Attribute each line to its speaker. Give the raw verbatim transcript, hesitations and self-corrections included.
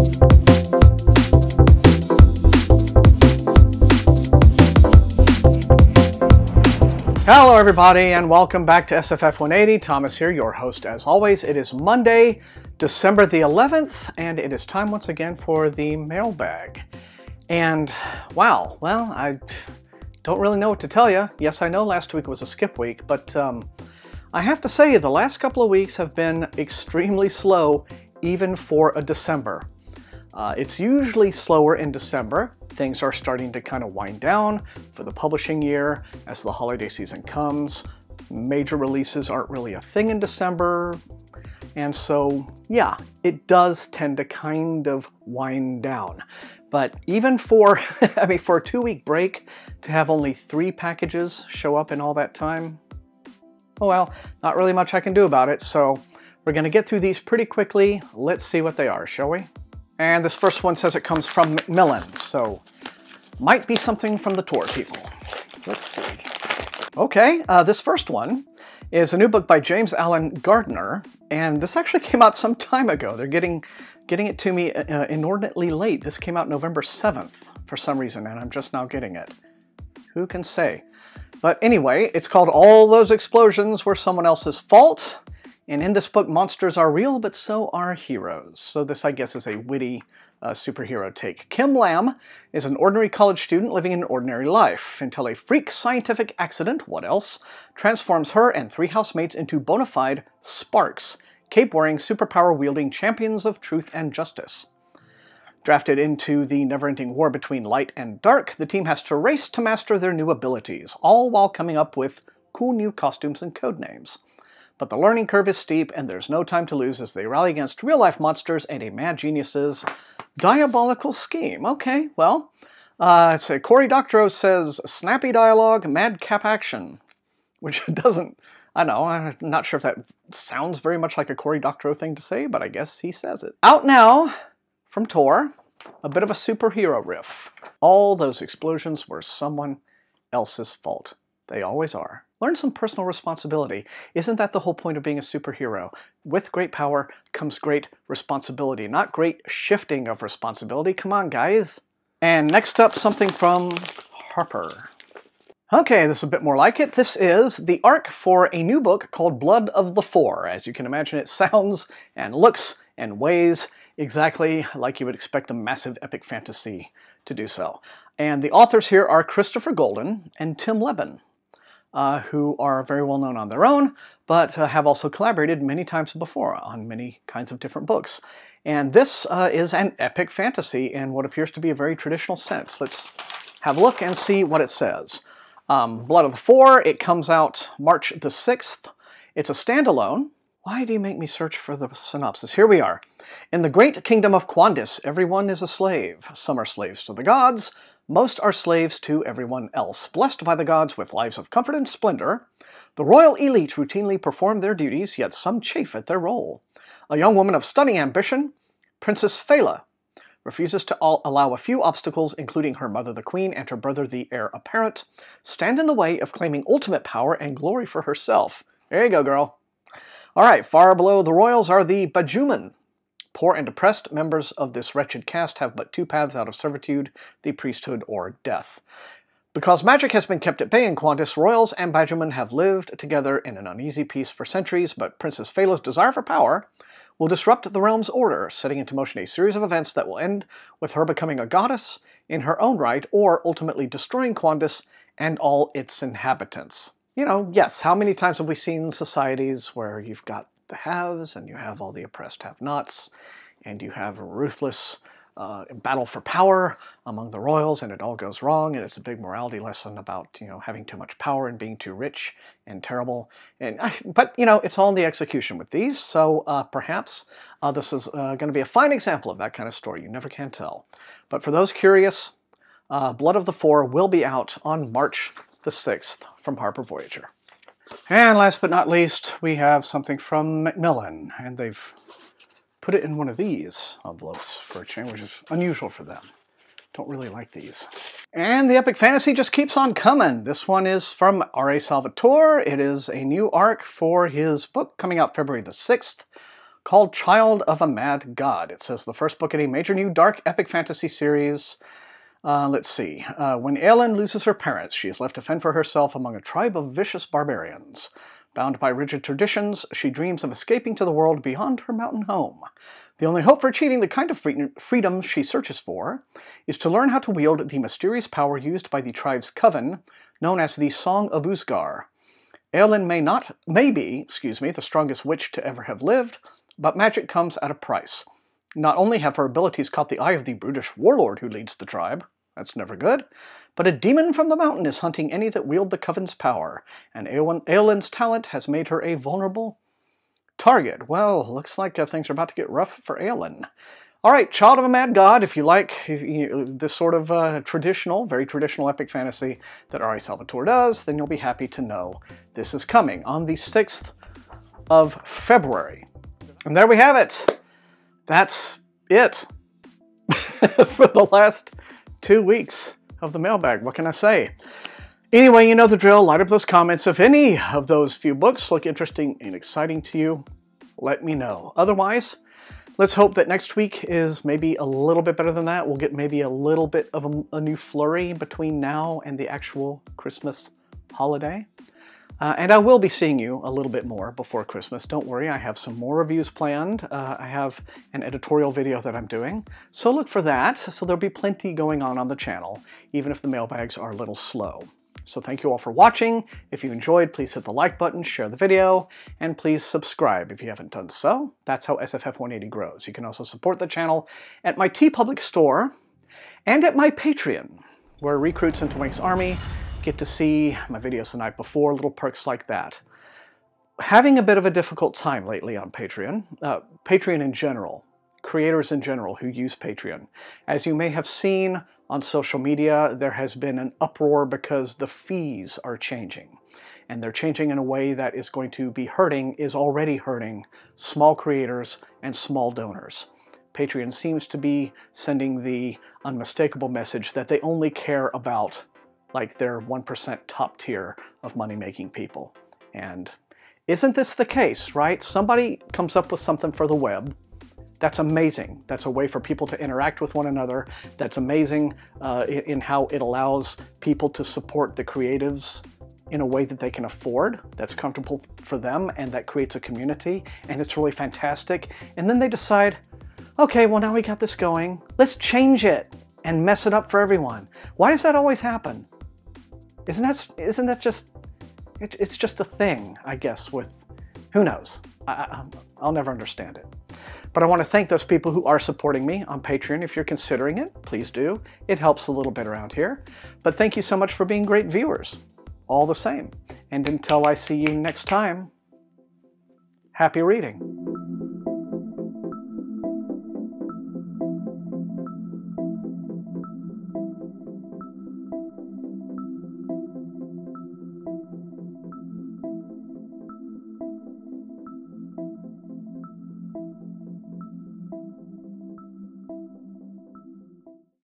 Speaker 1: Hello everybody and welcome back to S F F one eighty. Thomas here, your host as always. It is Monday, December the eleventh, and it is time once again for the mailbag. And wow, well, I don't really know what to tell you. Yes, I know last week was a skip week, but um, I have to say the last couple of weeks have been extremely slow, even for a December. Uh, it's usually slower in December. Things are starting to kind of wind down for the publishing year as the holiday season comes. Major releases aren't really a thing in December. And so, yeah, it does tend to kind of wind down. But even for, I mean, for a two-week break, to have only three packages show up in all that time, oh well, not really much I can do about it. So we're going to get through these pretty quickly. Let's see what they are, shall we? And this first one says it comes from Macmillan, so might be something from the Tor people. Let's see. Okay, uh, this first one is a new book by James Alan Gardner, and this actually came out some time ago. They're getting getting it to me uh, inordinately late. This came out November seventh for some reason, and I'm just now getting it. Who can say? But anyway, it's called All Those Explosions Were Someone Else's Fault. And in this book, monsters are real, but so are heroes. So this, I guess, is a witty uh, superhero take. Kim Lamb is an ordinary college student living an ordinary life until a freak scientific accident, what else, transforms her and three housemates into bona fide sparks, cape-wearing, superpower-wielding champions of truth and justice. Drafted into the never-ending war between light and dark, the team has to race to master their new abilities, all while coming up with cool new costumes and code names. But the learning curve is steep, and there's no time to lose as they rally against real-life monsters and a mad genius's diabolical scheme. Okay, well, uh, it's a Cory Doctorow says, snappy dialogue, madcap action, which doesn't, I know, I'm not sure if that sounds very much like a Cory Doctorow thing to say, but I guess he says it. Out now, from Tor, a bit of a superhero riff. All those explosions were someone else's fault. They always are. Learn some personal responsibility. Isn't that the whole point of being a superhero? With great power comes great responsibility, not great shifting of responsibility. Come on, guys. And next up, something from Harper. Okay, this is a bit more like it. This is the arc for a new book called Blood of the Four. As you can imagine, it sounds and looks and weighs exactly like you would expect a massive epic fantasy to do so. And the authors here are Christopher Golden and Tim Levin. Uh, who are very well known on their own, but uh, have also collaborated many times before on many kinds of different books. And this uh, is an epic fantasy in what appears to be a very traditional sense. Let's have a look and see what it says. Um, Blood of the Four, it comes out March the sixth. It's a standalone. Why do you make me search for the synopsis? Here we are. In the great kingdom of Quandis, everyone is a slave. Some are slaves to the gods. Most are slaves to everyone else. Blessed by the gods with lives of comfort and splendor, the royal elite routinely perform their duties, yet some chafe at their role. A young woman of stunning ambition, Princess Phaela, refuses to all allow a few obstacles, including her mother the queen and her brother the heir apparent, stand in the way of claiming ultimate power and glory for herself. There you go, girl. All right, far below the royals are the Bajuman. Poor and oppressed members of this wretched caste have but two paths out of servitude, the priesthood or death. Because magic has been kept at bay in Quandis, royals and Bajuman have lived together in an uneasy peace for centuries, but Princess Phaela's desire for power will disrupt the realm's order, setting into motion a series of events that will end with her becoming a goddess in her own right, or ultimately destroying Quandis and all its inhabitants. You know, yes, how many times have we seen societies where you've got the haves, and you have all the oppressed have-nots, and you have a ruthless uh, battle for power among the royals, and it all goes wrong, and it's a big morality lesson about, you know, having too much power and being too rich and terrible. And but, you know, it's all in the execution with these, so uh, perhaps uh, this is uh, going to be a fine example of that kind of story. You never can tell. But for those curious, uh, Blood of the Four will be out on March the sixth from Harper Voyager. And last but not least, we have something from Macmillan, and they've put it in one of these envelopes for a change, which is unusual for them. Don't really like these. And the epic fantasy just keeps on coming. This one is from R A Salvatore. It is a new arc for his book coming out February the sixth called Child of a Mad God. It says the first book in a major new dark epic fantasy series. Uh, let's see. Uh, when Aelin loses her parents, she is left to fend for herself among a tribe of vicious barbarians. Bound by rigid traditions, she dreams of escaping to the world beyond her mountain home. The only hope for achieving the kind of freedom she searches for is to learn how to wield the mysterious power used by the tribe's coven, known as the Song of Usgar. Aelin may not, may be, excuse me, the strongest witch to ever have lived, but magic comes at a price. Not only have her abilities caught the eye of the brutish warlord who leads the tribe, that's never good, but a demon from the mountain is hunting any that wield the coven's power, and Aelin's talent has made her a vulnerable target. Well, looks like uh, things are about to get rough for Aelin. All right, Child of a Mad God, if you like if you, this sort of uh, traditional, very traditional epic fantasy that R A Salvatore does, then you'll be happy to know this is coming on the sixth of February. And there we have it. That's it for the last two weeks of the mailbag. What can I say? Anyway, you know the drill. Light up those comments. If any of those few books look interesting and exciting to you, let me know. Otherwise, let's hope that next week is maybe a little bit better than that. We'll get maybe a little bit of a, a new flurry between now and the actual Christmas holiday. Uh, and I will be seeing you a little bit more before Christmas. Don't worry, I have some more reviews planned. Uh, I have an editorial video that I'm doing, so look for that. So there'll be plenty going on on the channel, even if the mailbags are a little slow. So thank you all for watching. If you enjoyed, please hit the like button, share the video, and please subscribe if you haven't done so. That's how S F F one eighty grows. You can also support the channel at my TeePublic store and at my Patreon, where recruits into Wink's Army get to see my videos the night before, little perks like that. Having a bit of a difficult time lately on Patreon, uh, Patreon in general, creators in general who use Patreon. As you may have seen on social media, there has been an uproar because the fees are changing. And they're changing in a way that is going to be hurting, is already hurting, small creators and small donors. Patreon seems to be sending the unmistakable message that they only care about like their one percent top tier of money-making people. And isn't this the case, right? Somebody comes up with something for the web. That's amazing. That's a way for people to interact with one another. That's amazing uh, in, in how it allows people to support the creatives in a way that they can afford, that's comfortable for them, and that creates a community, and it's really fantastic. And then they decide, okay, well now we got this going, let's change it and mess it up for everyone. Why does that always happen? Isn't that, isn't that just, it, it's just a thing, I guess, with, who knows? I, I, I'll never understand it. But I want to thank those people who are supporting me on Patreon. If you're considering it, please do. It helps a little bit around here. But thank you so much for being great viewers, all the same. And until I see you next time, happy reading.